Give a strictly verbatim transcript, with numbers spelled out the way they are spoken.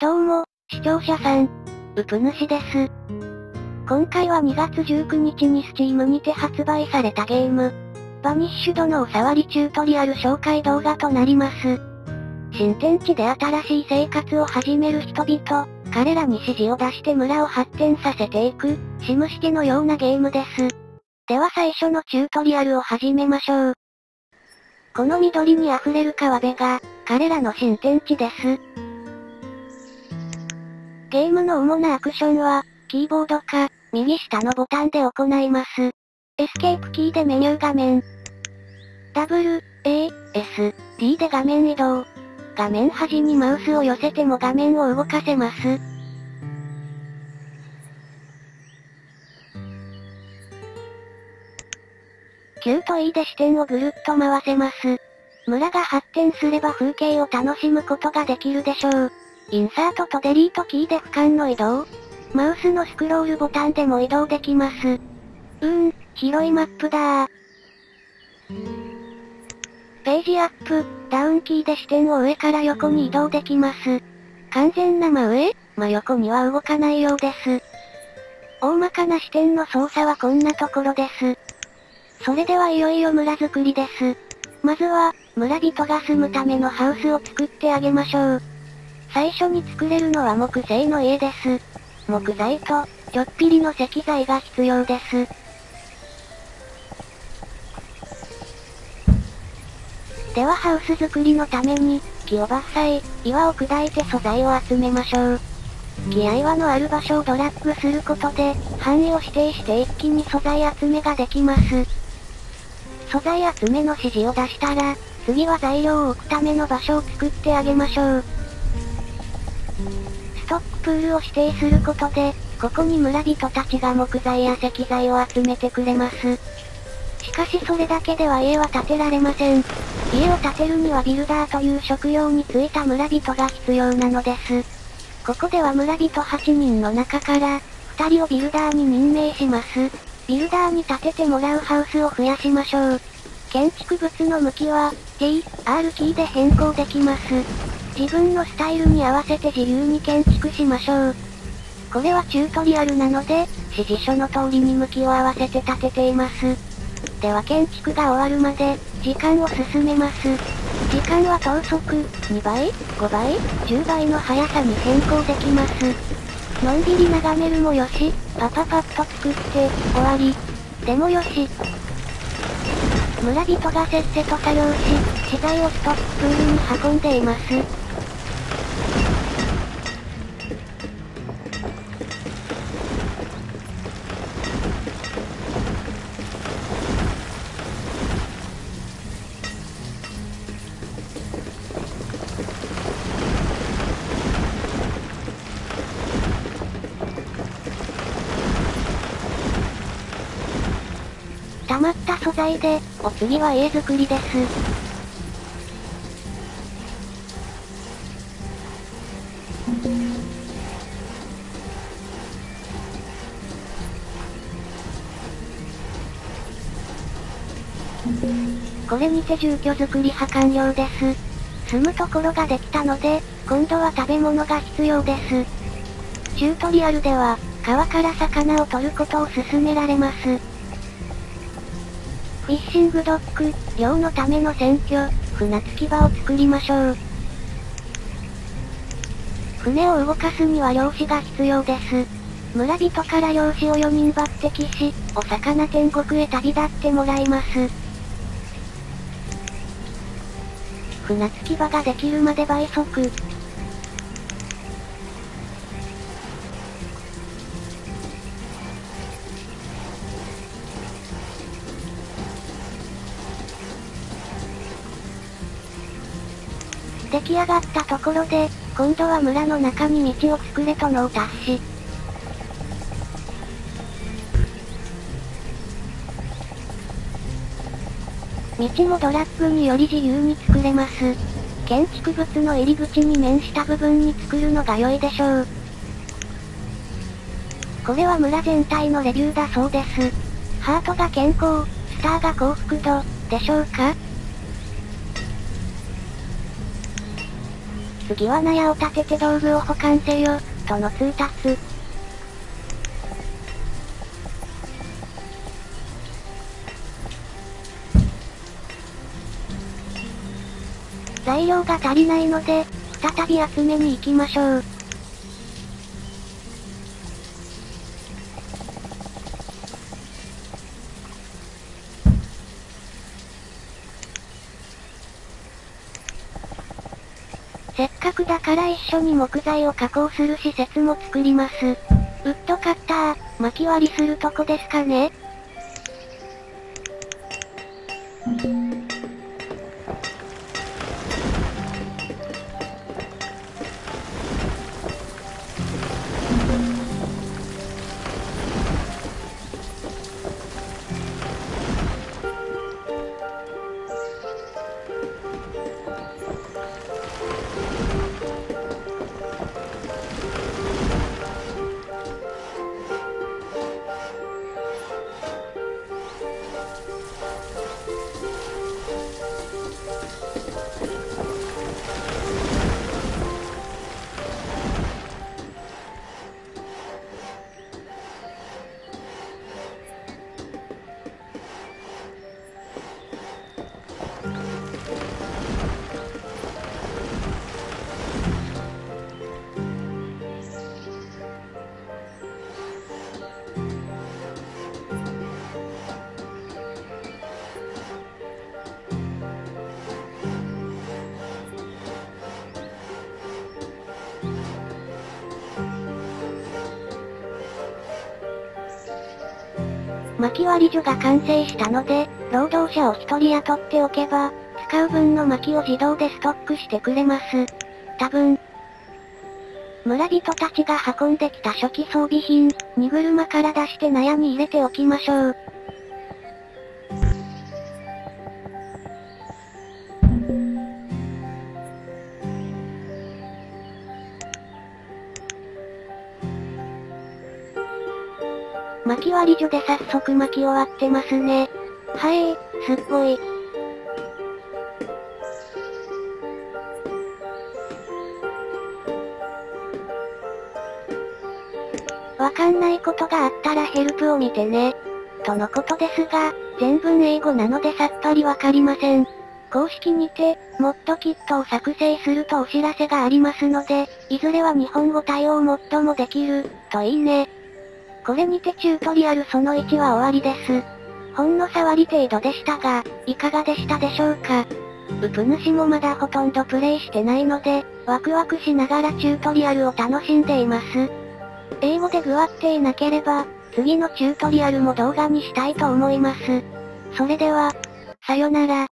どうも、視聴者さん、うぷ主です。今回はにがつじゅうくにちに Steam にて発売されたゲーム、バニッシュドのおさわりチュートリアル紹介動画となります。新天地で新しい生活を始める人々、彼らに指示を出して村を発展させていく、シムシティのようなゲームです。では最初のチュートリアルを始めましょう。この緑に溢れる川辺が、彼らの新天地です。ゲームの主なアクションは、キーボードか、右下のボタンで行います。エスケープキーでメニュー画面。ダブル、A、S、D で画面移動。画面端にマウスを寄せても画面を動かせます。Q と E で視点をぐるっと回せます。村が発展すれば風景を楽しむことができるでしょう。インサートとデリートキーで俯瞰の移動。マウスのスクロールボタンでも移動できます。うーん、広いマップだー。ページアップ、ダウンキーで視点を上から横に移動できます。完全な真上、真横には動かないようです。大まかな視点の操作はこんなところです。それではいよいよ村づくりです。まずは、村人が住むためのハウスを作ってあげましょう。最初に作れるのは木製の家です。木材と、ちょっぴりの石材が必要です。ではハウス作りのために、木を伐採、岩を砕いて素材を集めましょう。木や岩のある場所をドラッグすることで、範囲を指定して一気に素材集めができます。素材集めの指示を出したら、次は材料を置くための場所を作ってあげましょう。ストックプールを指定することで、ここに村人たちが木材や石材を集めてくれます。しかしそれだけでは家は建てられません。家を建てるにはビルダーという職業に就いた村人が必要なのです。ここでは村人はちにんの中から、ふたりをビルダーに任命します。ビルダーに建ててもらうハウスを増やしましょう。建築物の向きは、T、R キーで変更できます。自分のスタイルに合わせて自由に建築しましょう。これはチュートリアルなので、指示書の通りに向きを合わせて建てています。では建築が終わるまで、時間を進めます。時間は等速、にばい、ごばい、じゅうばいの速さに変更できます。のんびり眺めるもよし、パパパッと作って、終わり。でもよし。村人がせっせと作業し、資材をストックプールに運んでいます。溜まった素材で、お次は家作りです。これにて住居作りは完了です。住むところができたので、今度は食べ物が必要です。チュートリアルでは、川から魚を取ることを勧められます。フィッシングドック、漁のための選挙、船着き場を作りましょう。船を動かすには漁師が必要です。村人から漁師をよにん抜擢し、お魚天国へ旅立ってもらいます。船着き場ができるまで倍速。出来上がったところで、今度は村の中に道を作れとのを達し。道もドラッグにより自由に作れます。建築物の入り口に面した部分に作るのが良いでしょう。これは村全体のレビューだそうです。ハートが健康、スターが幸福度、でしょうか？ 次は納屋を立てて道具を保管せよ、との通達。材料が足りないので、再び集めに行きましょう。せっかくだから一緒に木材を加工する施設も作ります。ウッドカッター、薪割りするとこですかね。薪割り所が完成したので、労働者を一人雇っておけば、使う分の薪を自動でストックしてくれます。多分。村人たちが運んできた初期装備品、荷車から出して納屋に入れておきましょう。薪割り所で早速薪を割ってますね。はい、すっごい。わかんないことがあったらヘルプを見てね。とのことですが、全文英語なのでさっぱりわかりません。公式にて、モッドキットを作成するとお知らせがありますので、いずれは日本語対応モッドもできる、といいね。これにてチュートリアルそのいちは終わりです。ほんの触り程度でしたが、いかがでしたでしょうか。ウプ主もまだほとんどプレイしてないので、ワクワクしながらチュートリアルを楽しんでいます。英語で具合っていなければ、次のチュートリアルも動画にしたいと思います。それでは、さよなら。